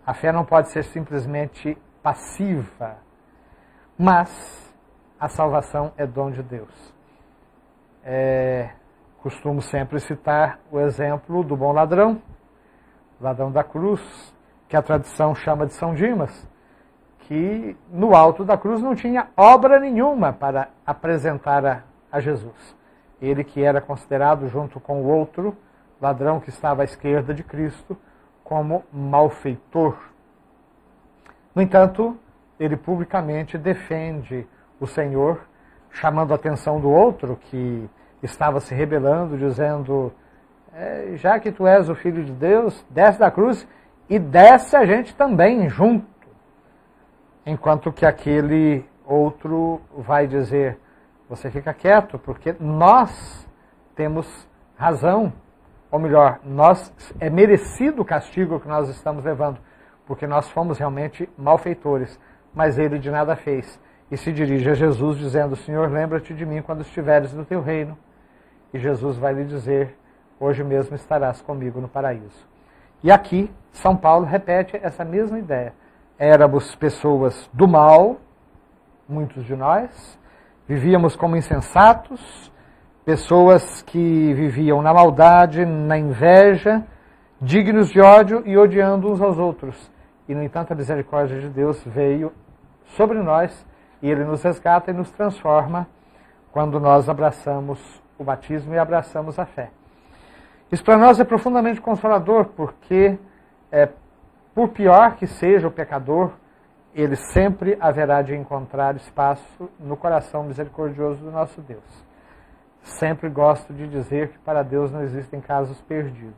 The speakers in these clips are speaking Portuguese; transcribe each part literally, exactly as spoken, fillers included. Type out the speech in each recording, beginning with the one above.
A fé não pode ser simplesmente passiva, mas a salvação é dom de Deus. É, costumo sempre citar o exemplo do bom ladrão, ladrão da cruz, que a tradição chama de São Dimas, que no alto da cruz não tinha obra nenhuma para apresentar a, a Jesus. Ele que era considerado, junto com o outro ladrão que estava à esquerda de Cristo, como malfeitor. No entanto, ele publicamente defende o Senhor, chamando a atenção do outro que estava se rebelando, dizendo, é, já que tu és o Filho de Deus, desce da cruz e desce a gente também junto. Enquanto que aquele outro vai dizer, você fica quieto, porque nós temos razão, ou melhor, nós, é merecido o castigo que nós estamos levando, porque nós fomos realmente malfeitores, mas ele de nada fez. E se dirige a Jesus dizendo, Senhor, lembra-te de mim quando estiveres no teu reino. E Jesus vai lhe dizer, hoje mesmo estarás comigo no paraíso. E aqui, São Paulo repete essa mesma ideia. Éramos pessoas do mal, muitos de nós, vivíamos como insensatos, pessoas que viviam na maldade, na inveja, dignos de ódio e odiando uns aos outros. E, no entanto, a misericórdia de Deus veio sobre nós e Ele nos resgata e nos transforma quando nós abraçamos o batismo e abraçamos a fé. Isso para nós é profundamente consolador, porque, é, por pior que seja o pecador, ele sempre haverá de encontrar espaço no coração misericordioso do nosso Deus. Sempre gosto de dizer que para Deus não existem casos perdidos.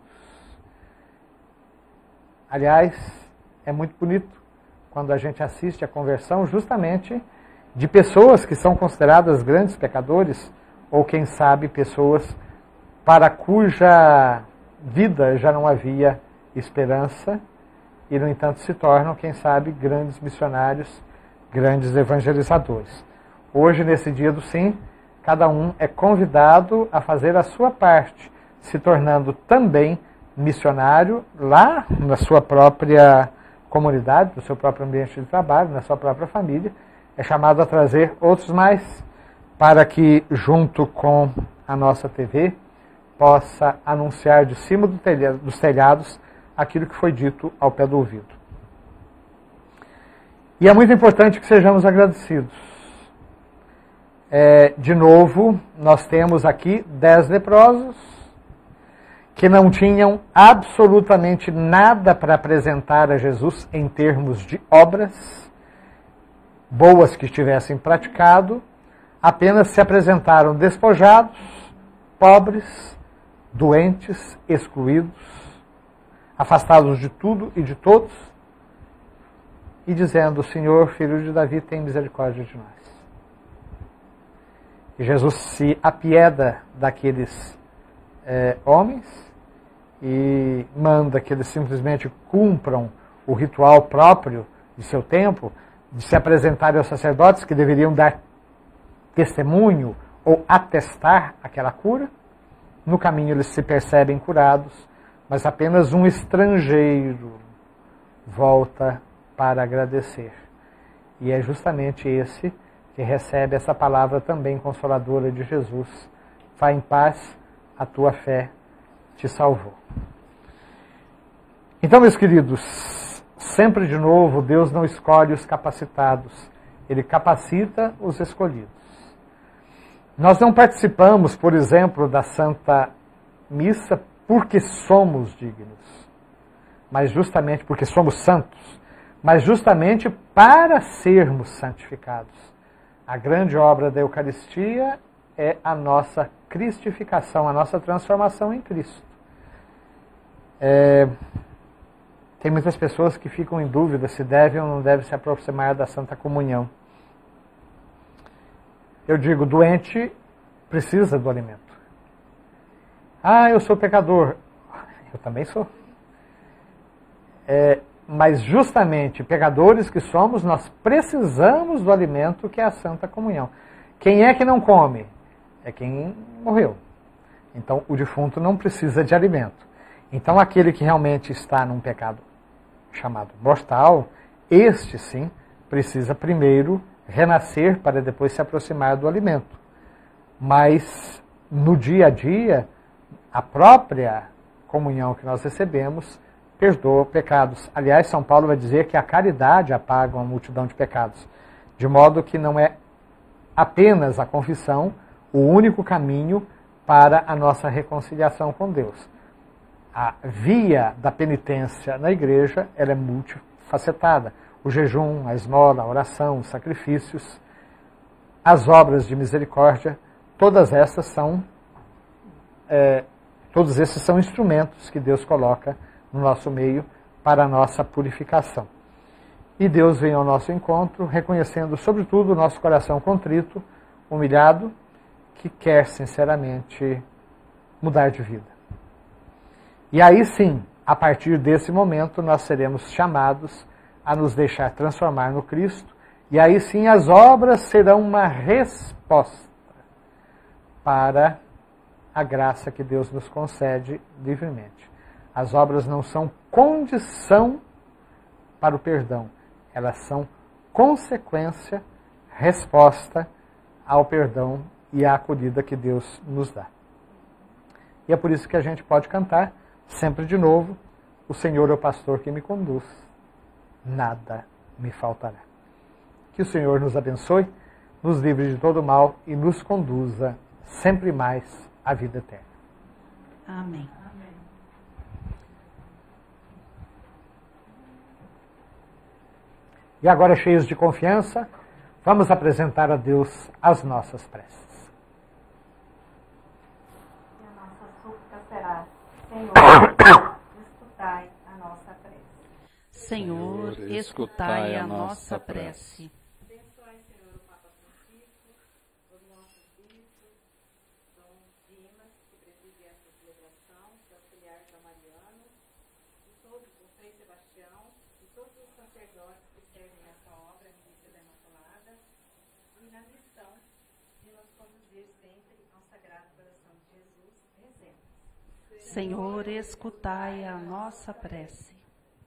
Aliás, é muito bonito quando a gente assiste a conversão justamente de pessoas que são consideradas grandes pecadores, ou quem sabe pessoas para cuja vida já não havia esperança, e no entanto se tornam, quem sabe, grandes missionários, grandes evangelizadores. Hoje, nesse dia do sim, cada um é convidado a fazer a sua parte, se tornando também missionário lá na sua própria comunidade, no seu próprio ambiente de trabalho, na sua própria família. É chamado a trazer outros mais, para que, junto com a nossa T V, possa anunciar de cima do telhado, dos telhados aquilo que foi dito ao pé do ouvido. E é muito importante que sejamos agradecidos. É, de novo, nós temos aqui dez leprosos que não tinham absolutamente nada para apresentar a Jesus em termos de obras boas que tivessem praticado, apenas se apresentaram despojados, pobres, doentes, excluídos, afastados de tudo e de todos, e dizendo, Senhor, Filho de Davi, tem misericórdia de nós. E Jesus se apieda daqueles é, homens e manda que eles simplesmente cumpram o ritual próprio de seu tempo, de se apresentarem aos sacerdotes que deveriam dar testemunho ou atestar aquela cura. No caminho eles se percebem curados, mas apenas um estrangeiro volta para agradecer. E é justamente esse que recebe essa palavra também consoladora de Jesus. Vá em paz, a tua fé te salvou. Então, meus queridos, sempre de novo, Deus não escolhe os capacitados, Ele capacita os escolhidos. Nós não participamos, por exemplo, da Santa Missa porque somos dignos, mas justamente porque somos santos, mas justamente para sermos santificados. A grande obra da Eucaristia é a nossa cristificação, a nossa transformação em Cristo. É, tem muitas pessoas que ficam em dúvida se devem ou não devem se aproximar da Santa Comunhão. Eu digo, doente precisa do alimento. Ah, eu sou pecador. Eu também sou. É, mas justamente, pecadores que somos, nós precisamos do alimento que é a Santa Comunhão. Quem é que não come? É quem morreu. Então, o defunto não precisa de alimento. Então, aquele que realmente está num pecado chamado mortal, este sim precisa primeiro renascer para depois se aproximar do alimento. Mas no dia a dia, a própria comunhão que nós recebemos perdoa pecados. Aliás, São Paulo vai dizer que a caridade apaga uma multidão de pecados. De modo que não é apenas a confissão o único caminho para a nossa reconciliação com Deus. A via da penitência na igreja ela é multifacetada. O jejum, a esmola, a oração, os sacrifícios, as obras de misericórdia, todas essas são, é, todos esses são instrumentos que Deus coloca no nosso meio para a nossa purificação. E Deus vem ao nosso encontro, reconhecendo sobretudo o nosso coração contrito, humilhado, que quer sinceramente mudar de vida. E aí sim, a partir desse momento, nós seremos chamados a nos deixar transformar no Cristo, e aí sim as obras serão uma resposta para a graça que Deus nos concede livremente. As obras não são condição para o perdão, elas são consequência, resposta ao perdão e à acolhida que Deus nos dá. E é por isso que a gente pode cantar sempre de novo: o Senhor é o pastor que me conduz, nada me faltará. Que o Senhor nos abençoe, nos livre de todo mal e nos conduza sempre mais à vida eterna. Amém. E agora, cheios de confiança, vamos apresentar a Deus as nossas preces. E a nossa súplica será: Senhor, escutai a nossa prece. Senhor, escutai a nossa prece. Abençoai, Senhor, o Papa Francisco, os nossos bispos, Dom Dimas, que preside esta celebração, que é auxiliar São Mariano, e todos os Frei Sebastião, e todos os sacerdotes que servem nessa obra, a Milícia da Imaculada, e na missão de nos conduzir sempre ao Sagrado Coração de Jesus. Rezemos. Senhor, escutai a nossa prece.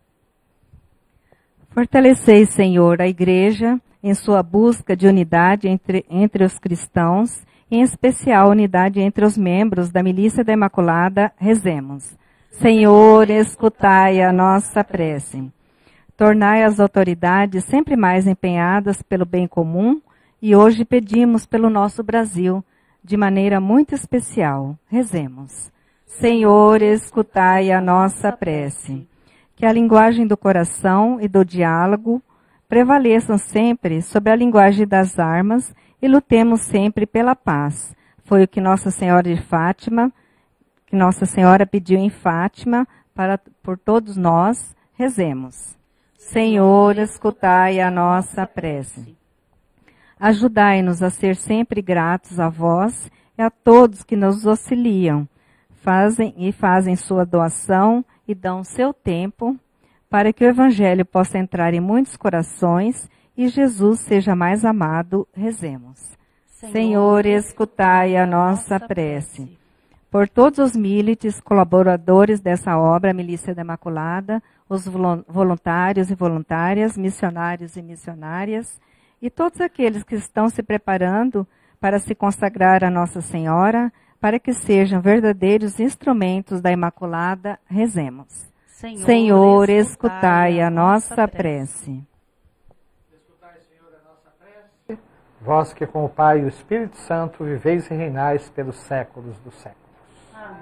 Fortalecei, Senhor, a Igreja em sua busca de unidade entre, entre os cristãos, em especial unidade entre os membros da Milícia da Imaculada. Rezemos. Senhor, escutai a nossa prece. Tornai as autoridades sempre mais empenhadas pelo bem comum, e hoje pedimos pelo nosso Brasil, de maneira muito especial. Rezemos. Senhor, escutai a nossa prece. Que a linguagem do coração e do diálogo prevaleçam sempre sobre a linguagem das armas e lutemos sempre pela paz. Foi o que Nossa Senhora de Fátima, que Nossa Senhora pediu em Fátima para por todos nós. Rezemos. Senhor, escutai a nossa prece. Ajudai-nos a ser sempre gratos a vós e a todos que nos auxiliam, fazem e fazem sua doação e dão seu tempo para que o Evangelho possa entrar em muitos corações e Jesus seja mais amado. Rezemos. Senhor, Senhor, escutai a nossa prece. Por todos os milites, colaboradores dessa obra, a Milícia da Imaculada, os voluntários e voluntárias, missionários e missionárias, e todos aqueles que estão se preparando para se consagrar a Nossa Senhora, para que sejam verdadeiros instrumentos da Imaculada. Rezemos. Senhor, Senhor, escutai a nossa prece. Escutai, Senhor, a nossa prece. Vós que com o Pai e o Espírito Santo viveis e reinais pelos séculos dos séculos. Amém.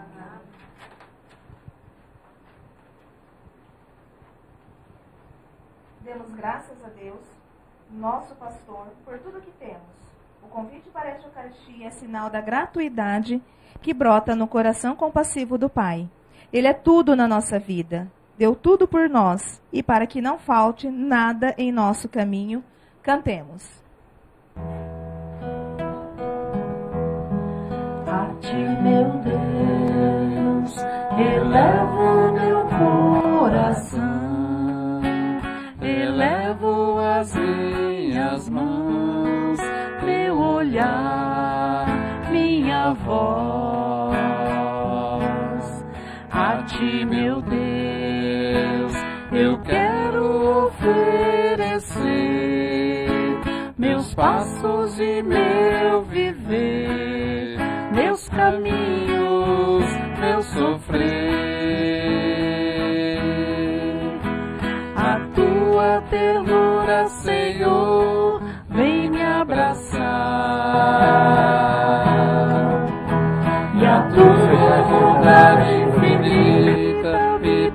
Demos graças a Deus, nosso pastor, por tudo que temos. O convite para esta Eucaristia é sinal da gratuidade que brota no coração compassivo do Pai. Ele é tudo na nossa vida, deu tudo por nós, e para que não falte nada em nosso caminho, cantemos. A ti, meu Deus, elevo meu coração, elevo as minhas mãos, meu olhar, minha voz. A ti, meu Deus, eu quero oferecer meus passos e meu viver, meus caminhos, meu sofrer. A tua ternura, Senhor, vem me abraçar, e a tua bondade infinita me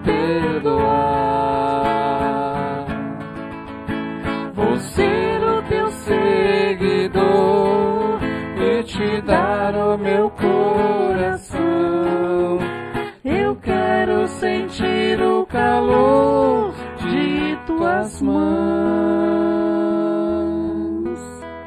perdoar. Vou ser o teu seguidor e te dar o meu coração. Eu quero sentir o calor de tuas mãos.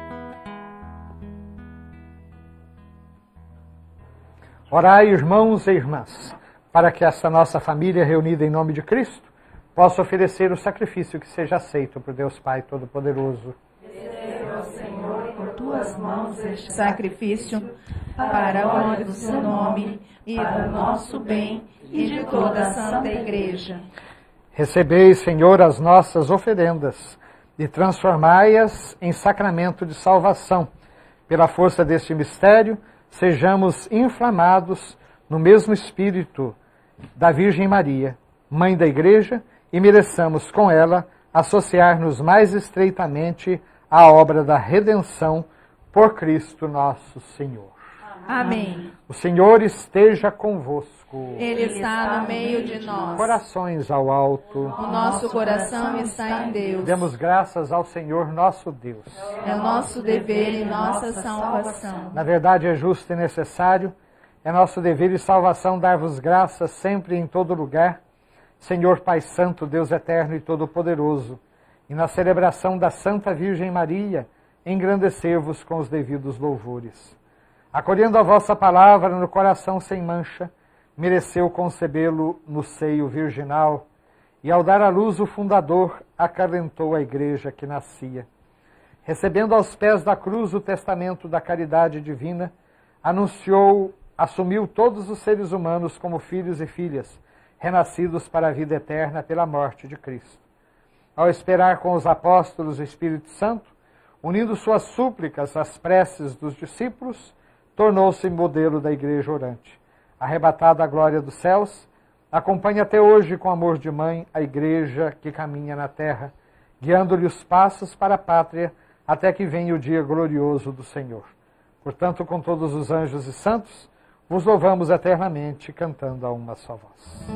Orai, irmãos e irmãs, para que esta nossa família reunida em nome de Cristo possa oferecer o sacrifício que seja aceito por Deus Pai Todo-Poderoso. Receba, Senhor, por tuas mãos este sacrifício, para a honra do seu nome e para o nosso bem e de toda a Santa Igreja. Recebei, Senhor, as nossas oferendas e transformai-as em sacramento de salvação. Pela força deste mistério, sejamos inflamados no mesmo Espírito da Virgem Maria, Mãe da Igreja, e mereçamos com ela associar-nos mais estreitamente à obra da redenção por Cristo nosso Senhor. Amém. O Senhor esteja convosco. Ele está no meio de nós. Corações ao alto. O nosso coração está em Deus. Demos graças ao Senhor nosso Deus. É o nosso dever e nossa salvação. Na verdade, é justo e necessário, é nosso dever e salvação dar-vos graças sempre e em todo lugar, Senhor Pai Santo, Deus Eterno e Todo-Poderoso, e na celebração da Santa Virgem Maria, engrandecer-vos com os devidos louvores. Acolhendo a vossa palavra no coração sem mancha, mereceu concebê-lo no seio virginal, e ao dar à luz o fundador, acalentou a igreja que nascia. Recebendo aos pés da cruz o testamento da caridade divina, anunciou, assumiu todos os seres humanos como filhos e filhas, renascidos para a vida eterna pela morte de Cristo. Ao esperar com os apóstolos o Espírito Santo, unindo suas súplicas às preces dos discípulos, tornou-se modelo da igreja orante. Arrebatada à glória dos céus, acompanha até hoje com amor de mãe a igreja que caminha na terra, guiando-lhe os passos para a pátria até que venha o dia glorioso do Senhor. Portanto, com todos os anjos e santos, vos louvamos eternamente, cantando a uma só voz.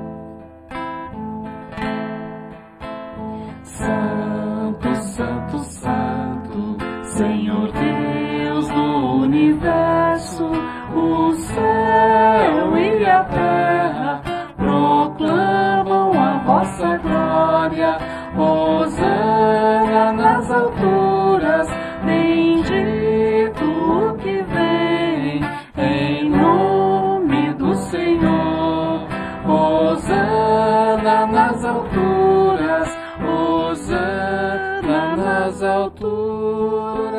Santo, Santo, Santo, Senhor Deus do universo, o céu e a terra proclamam a vossa glória. Hosana nas alturas, bendito o que vem em nome do Senhor. Hosana nas alturas, Hosana nas alturas.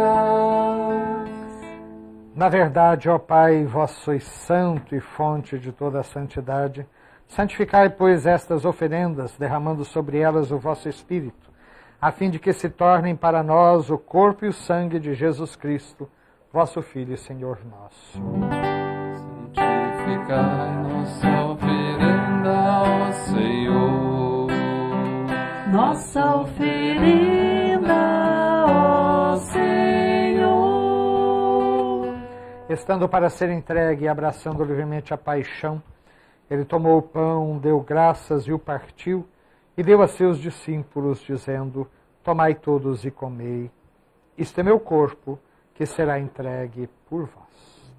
Na verdade, ó Pai, vós sois santo e fonte de toda a santidade. Santificai, pois, estas oferendas, derramando sobre elas o vosso Espírito, a fim de que se tornem para nós o corpo e o sangue de Jesus Cristo, vosso Filho e Senhor nosso. Santificai nossa oferenda ao Senhor, nossa oferenda ao Senhor. Estando para ser entregue e abraçando livremente a paixão, ele tomou o pão, deu graças e o partiu, e deu a seus discípulos, dizendo: tomai todos e comei. Isto é meu corpo, que será entregue por vós.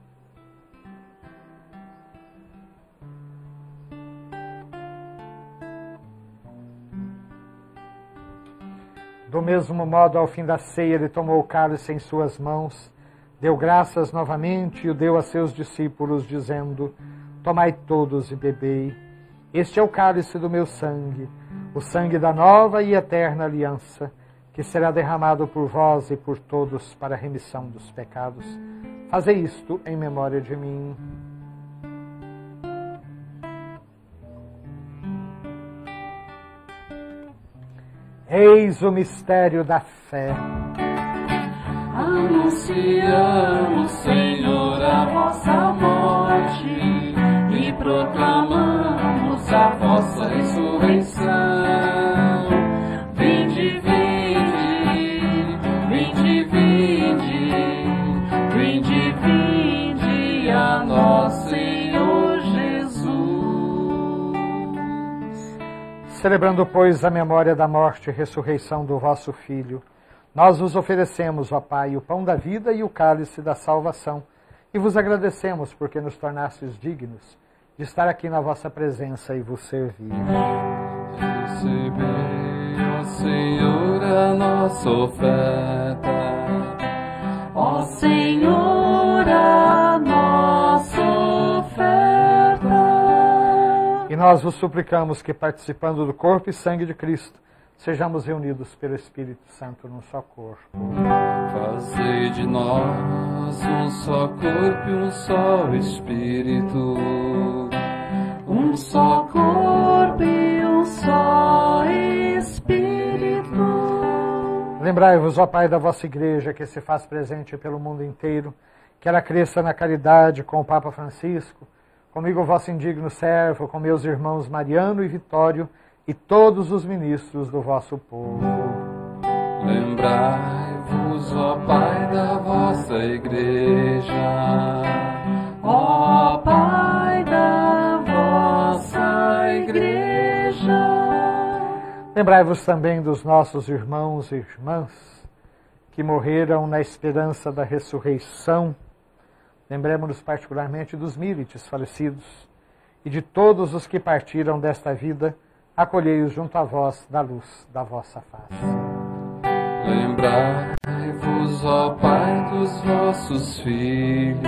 Do mesmo modo, ao fim da ceia, ele tomou o cálice em suas mãos, deu graças novamente e o deu a seus discípulos, dizendo: tomai todos e bebei. Este é o cálice do meu sangue, o sangue da nova e eterna aliança, que será derramado por vós e por todos para a remissão dos pecados. Fazei isto em memória de mim. Eis o mistério da fé. Anunciamos, Senhor, a vossa morte e proclamamos a vossa ressurreição. Vinde, vinde, vinde, vinde, vinde, vinde a nós, Senhor Jesus. Celebrando, pois, a memória da morte e ressurreição do vosso Filho, nós vos oferecemos, ó Pai, o pão da vida e o cálice da salvação, e vos agradecemos porque nos tornastes dignos de estar aqui na vossa presença e vos servir. Recebei, ó Senhor, a nossa oferta. Ó Senhor, a nossa oferta. E nós vos suplicamos que, participando do corpo e sangue de Cristo, sejamos reunidos pelo Espírito Santo num só corpo. Fazei de nós um só corpo e um só Espírito. Um só corpo e um só Espírito. Lembrai-vos, ó Pai, da vossa Igreja, que se faz presente pelo mundo inteiro, que ela cresça na caridade com o Papa Francisco, comigo, vosso indigno servo, com meus irmãos Mariano e Vitório, e todos os ministros do vosso povo. Lembrai-vos, ó Pai, da vossa Igreja, ó Pai da vossa Igreja. Lembrai-vos também dos nossos irmãos e irmãs que morreram na esperança da ressurreição. Lembremos-nos particularmente dos mílites falecidos e de todos os que partiram desta vida. Acolhei-os junto a vós da luz da vossa face. Lembrai-vos, ó Pai, dos vossos filhos,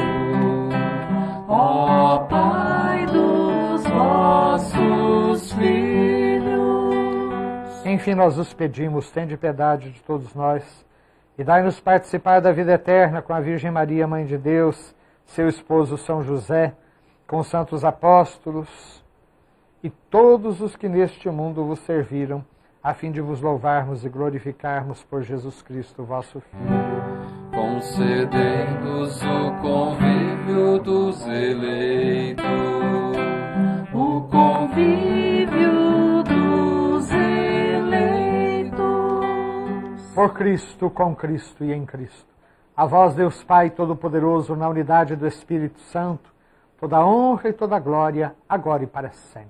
ó Pai dos vossos filhos. Enfim, nós os pedimos, tende piedade de todos nós, e dai-nos participar da vida eterna com a Virgem Maria, Mãe de Deus, seu esposo São José, com os santos apóstolos, e todos os que neste mundo vos serviram, a fim de vos louvarmos e glorificarmos por Jesus Cristo, vosso Filho. Concedei-nos o convívio dos eleitos, o convívio dos eleitos. Por Cristo, com Cristo e em Cristo. A vós, Deus Pai Todo-Poderoso, na unidade do Espírito Santo, toda a honra e toda a glória, agora e para sempre.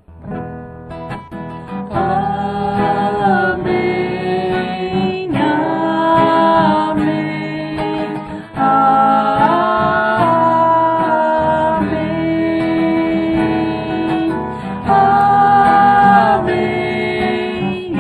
Amém, amém, amém, amém,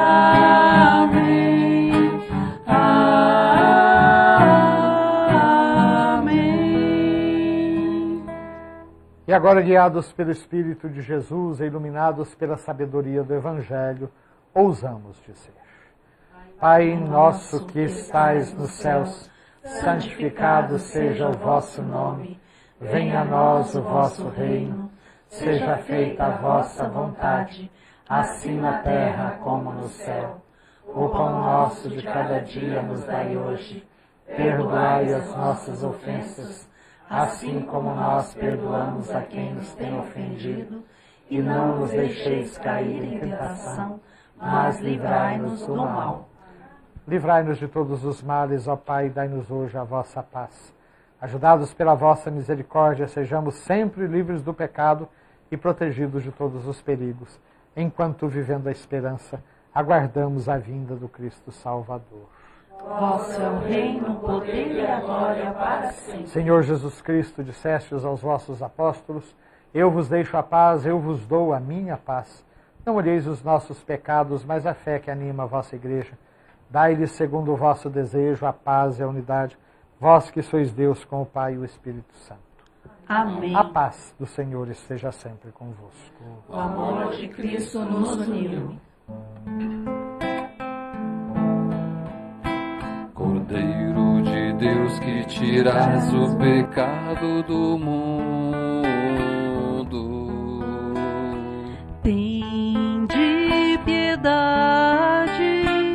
amém. E agora, guiados pelo Espírito de Jesus e iluminados pela sabedoria do Evangelho, ousamos dizer: Pai nosso que estais nos céus, santificado seja o vosso nome. Venha a nós o vosso reino. Seja feita a vossa vontade, assim na terra como no céu. O pão nosso de cada dia nos dai hoje. Perdoai as nossas ofensas, assim como nós perdoamos a quem nos tem ofendido. E não nos deixeis cair em tentação, mas livrai-nos do mal. Livrai-nos de todos os males, ó Pai, e dai-nos hoje a vossa paz. Ajudados pela vossa misericórdia, sejamos sempre livres do pecado e protegidos de todos os perigos, enquanto, vivendo a esperança, aguardamos a vinda do Cristo Salvador. Vosso é o reino, o poder e a glória para sempre. Senhor Jesus Cristo, dissestes aos vossos apóstolos: eu vos deixo a paz, eu vos dou a minha paz. Não olheis os nossos pecados, mas a fé que anima a vossa Igreja. Dai-lhes, segundo o vosso desejo, a paz e a unidade, vós que sois Deus com o Pai e o Espírito Santo. Amém. A paz do Senhor esteja sempre convosco. O amor de Cristo nos uniu. Cordeiro de Deus, que tiras o pecado do mundo, Tende piedade.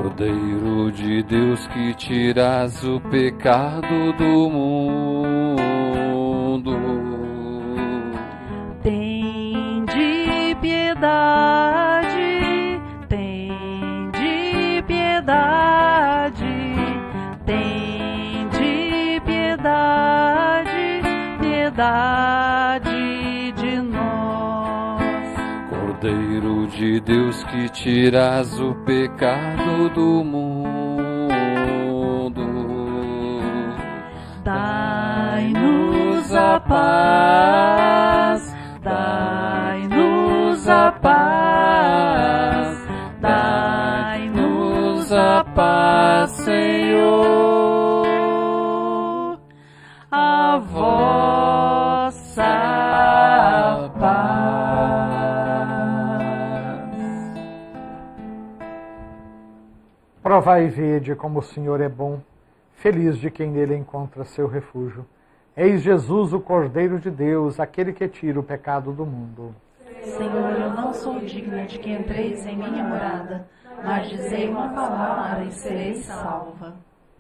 Cordeiro de Deus que tiras o pecado do mundo, tende piedade, tende piedade, tende piedade, piedade de nós. Cordeiro de Deus que tiras o pecado do mundo, dai-nos a paz, dai-nos a paz, dai-nos a paz, Senhor, a vossa paz. Provai e vede como o Senhor é bom, feliz de quem nele encontra seu refúgio. Eis Jesus, o Cordeiro de Deus, aquele que tira o pecado do mundo. Senhor, eu não sou digna de que entreis em minha morada, mas dizei uma palavra e serei salva.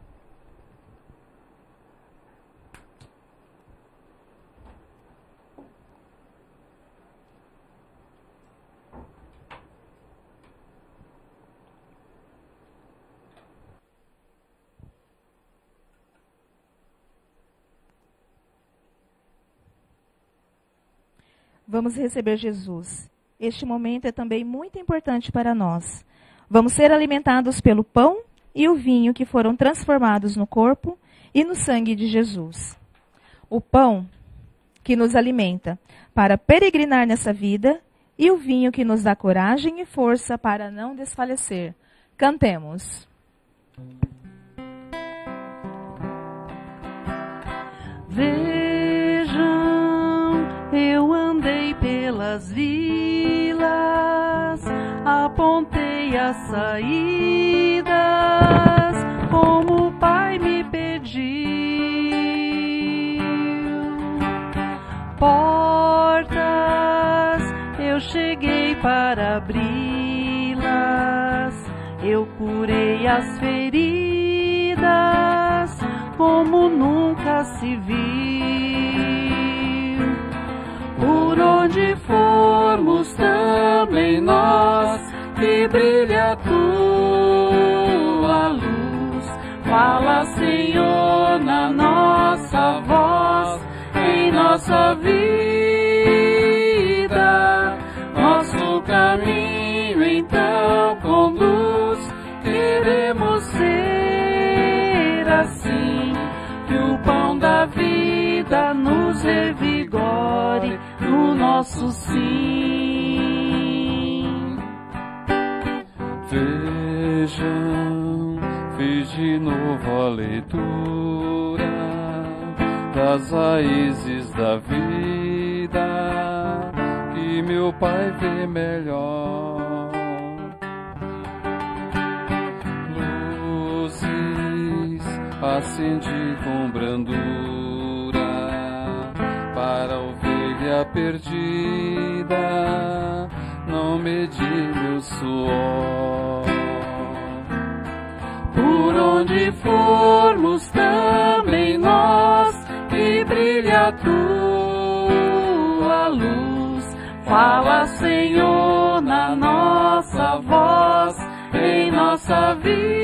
Vamos receber Jesus. Este momento é também muito importante para nós. Vamos ser alimentados pelo pão e o vinho que foram transformados no corpo e no sangue de Jesus. O pão que nos alimenta para peregrinar nessa vida e o vinho que nos dá coragem e força para não desfalecer. Cantemos. Vejam, eu andei pelas vilas, apontei as saídas, como o Pai me pediu. Portas, eu cheguei para abri-las, eu curei as feridas, como nunca se viu. Por onde formos também nós, que brilha a tua luz. Fala, Senhor, na nossa voz, em nossa vida. Nosso caminho então conduz, queremos ser assim, que o pão da vida nos revigore no nosso sim. Vejam, fiz de novo a leitura das raízes da vida, que meu Pai vê melhor. Luzes acendi com brandura para a ovelha perdida, não medi meu suor. Por onde formos também nós, que brilha a tua luz. Fala, Senhor, na nossa voz, em nossa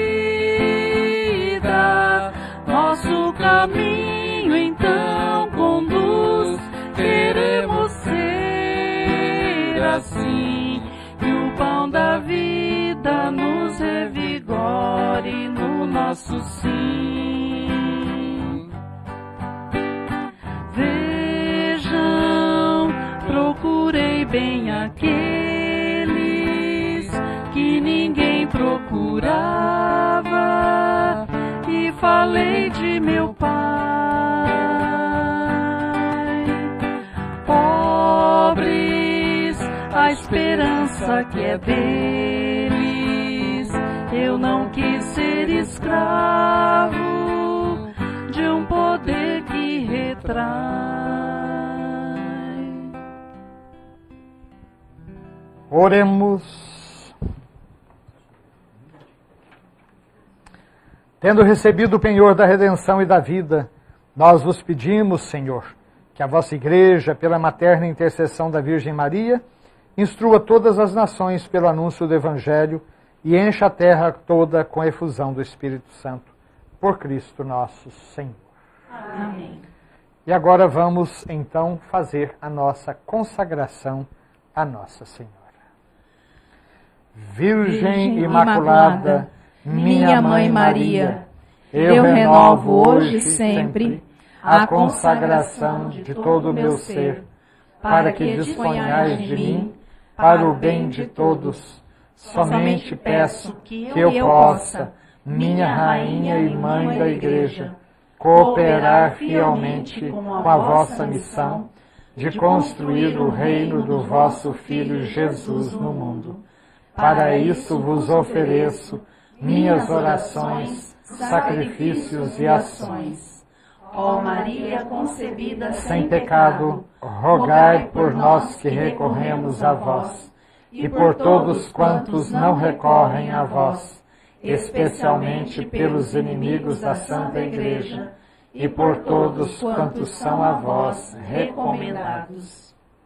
vida. Nosso caminho então conduz, queremos ser assim, que o pão da vida nos revigore no nosso sim. Vejam, procurei bem aqueles que ninguém procurava e falei de meu Pai. Pobres, a esperança que é deles, eu não quis ser escravo de um poder que retrai. Oremos. Tendo recebido o penhor da redenção e da vida, nós vos pedimos, Senhor, que a vossa Igreja, pela materna intercessão da Virgem Maria, instrua todas as nações pelo anúncio do Evangelho e encha a terra toda com a efusão do Espírito Santo. Por Cristo nosso Senhor. Amém. E agora vamos, então, fazer a nossa consagração a Nossa Senhora. Virgem, Virgem Imaculada, minha Mãe Maria, eu renovo hoje e sempre a consagração de todo o meu ser, para que disponhais de mim para o bem de todos. Somente peço que eu possa, minha Rainha e Mãe da Igreja, cooperar fielmente com a vossa missão de construir o reino do vosso Filho Jesus no mundo. Para isso vos ofereço minhas orações, sacrifícios e ações. Ó Maria concebida sem pecado, rogai por nós que recorremos a vós, e por todos quantos não recorrem a vós, especialmente pelos inimigos da Santa Igreja, e por todos quantos são a vós recomendados.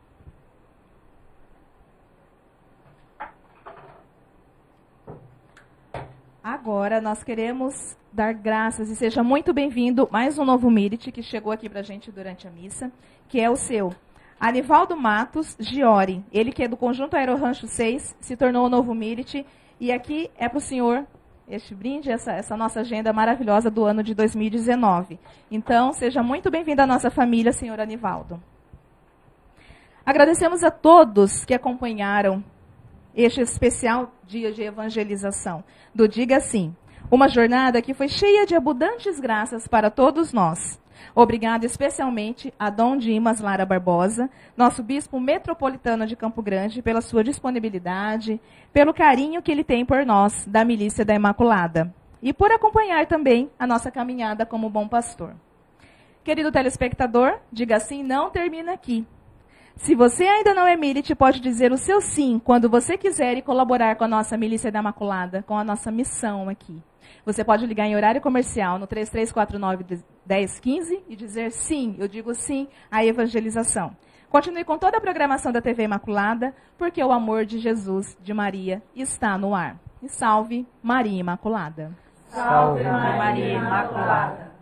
Agora nós queremos dar graças e seja muito bem-vindo mais um novo Mirit que chegou aqui para a gente durante a missa, que é o seu Anivaldo Matos Giori. Ele que é do Conjunto Aerorancho seis, se tornou o novo Mirit e aqui é para o senhor este brinde, essa, essa nossa agenda maravilhosa do ano de dois mil e dezenove. Então, seja muito bem-vindo à nossa família, senhor Anivaldo. Agradecemos a todos que acompanharam este especial dia de evangelização do Diga Sim. Uma jornada que foi cheia de abundantes graças para todos nós. Obrigado especialmente a Dom Dimas Lara Barbosa, nosso bispo metropolitano de Campo Grande, pela sua disponibilidade, pelo carinho que ele tem por nós, da Milícia da Imaculada, e por acompanhar também a nossa caminhada como bom pastor. Querido telespectador, Diga Sim não termina aqui. Se você ainda não é Mirit, pode dizer o seu sim quando você quiser e colaborar com a nossa Milícia da Imaculada, com a nossa missão aqui. Você pode ligar em horário comercial no três três quatro nove, um zero um cinco e dizer sim, eu digo sim à evangelização. Continue com toda a programação da T V Imaculada, porque o amor de Jesus, de Maria, está no ar. E salve Maria Imaculada. Salve Maria Imaculada.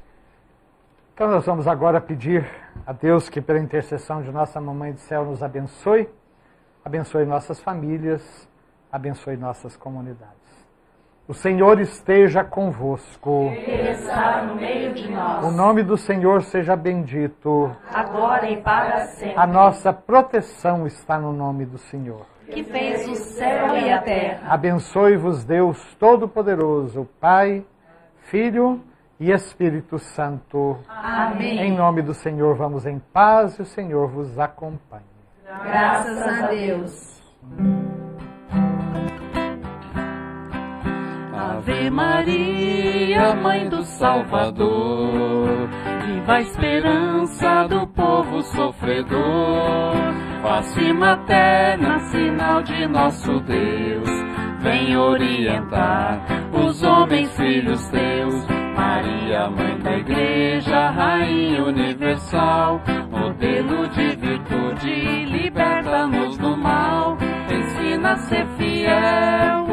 Então nós vamos agora pedir a Deus que pela intercessão de nossa Mamãe do Céu nos abençoe, abençoe nossas famílias, abençoe nossas comunidades. O Senhor esteja convosco. Ele está no meio de nós. O nome do Senhor seja bendito. Agora e para sempre. A nossa proteção está no nome do Senhor. Que fez o céu e a terra. Abençoe-vos Deus Todo-Poderoso, Pai, Filho e Espírito Santo. Amém. Em nome do Senhor vamos em paz e o Senhor vos acompanhe. Graças a Deus. Ave Maria, Mãe do Salvador, viva a esperança do povo sofredor. Face materna, sinal de nosso Deus, vem orientar os homens filhos teus. Maria, Mãe da Igreja, Rainha Universal, modelo de virtude, liberta-nos do mal, ensina a ser fiel